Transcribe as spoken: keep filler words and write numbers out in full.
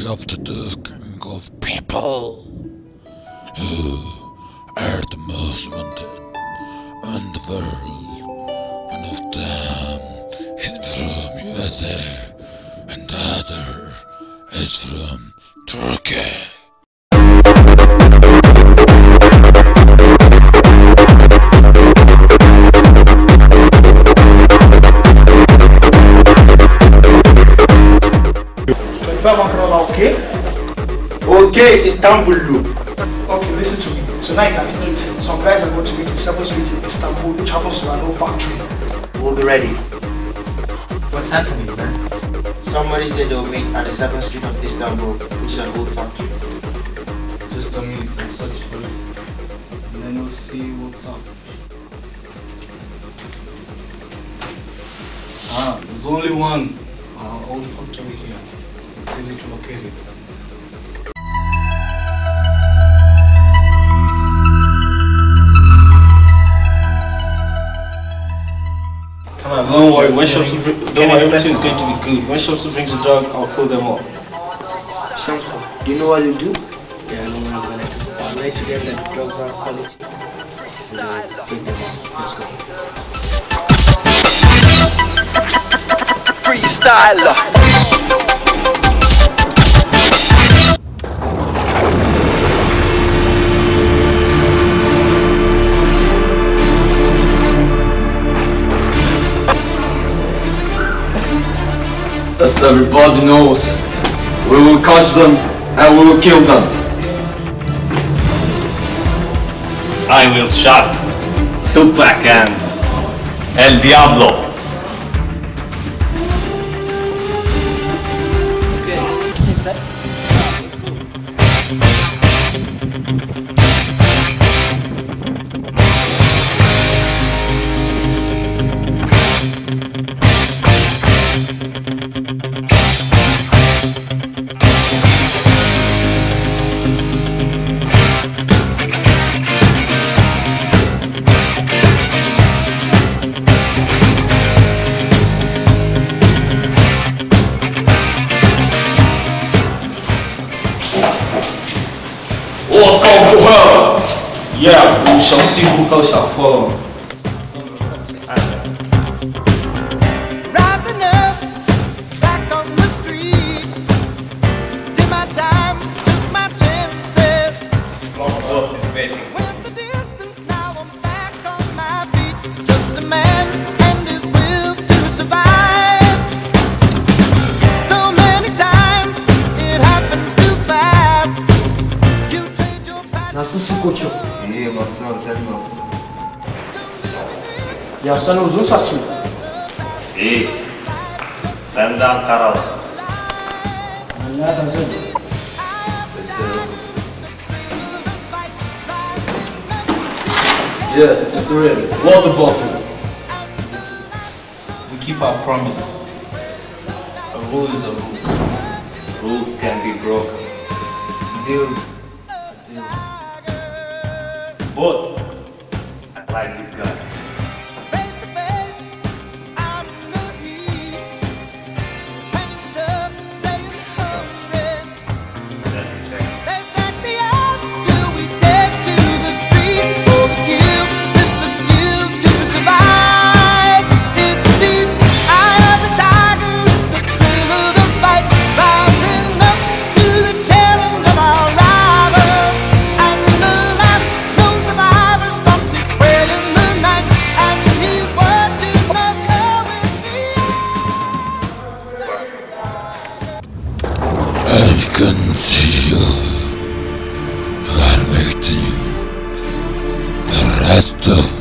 of the talking of people who are the most wanted in the world. One of them is from U S A and the other is from Turkey. Okay? Okay, Istanbul. Okay, listen to me. Tonight at eight, some guys are going to meet in seventh Street in Istanbul, which happens to be an old factory. We'll be ready. What's happening, man? Somebody said they'll meet at the seventh Street of Istanbul, which is an old factory. Just a minute and search for it. And then we'll see what's up. Ah, there's only one uh, old factory here. It's easy to locate it. Come on, don't worry. When Shamsu brings, don't worry, everything's going to be good. When Shamsu brings the drug, I'll kill them all. Shamsu, do you know what you do? Yeah, I know what I'm gonna do. I'll write to them that the drugs are quality. And uh, take them out. Let's go. Freestyler. As everybody knows, we will catch them and we will kill them. I will shot Tupac and El Diablo. Okay, can you set? Welcome to hell! Yeah, we shall see who hell shall fall. Rising up, back on the street. Did my time, took my chances. Boss is waiting. Went the distance, now I'm back on my feet. Just a man and his will to survive. So many times, it happens too fast. You trade your passion. Nasılsın koçum? İyiyim aslanım, sen nasılsın? Ya sana uzun saçlı. İyi. Sen de Ankaralı. Nereden sen? Yes, it is real. Water bottle. We keep our promise. A rule is a rule. Rules can be broken. Deals. Boss, I like this guy. Face to face, out in the heat. Hanging tough, staying hungry. Let me check. They stack the odds, still we take to the street for the kill. It's the skill to survive. It's the eye of the tiger, it's the thrill of the fight. Rising up to the challenge of our rival. And the last known survivor stalks his prey in the night. And he's watching us now in the I can see you. You are waiting. The rest of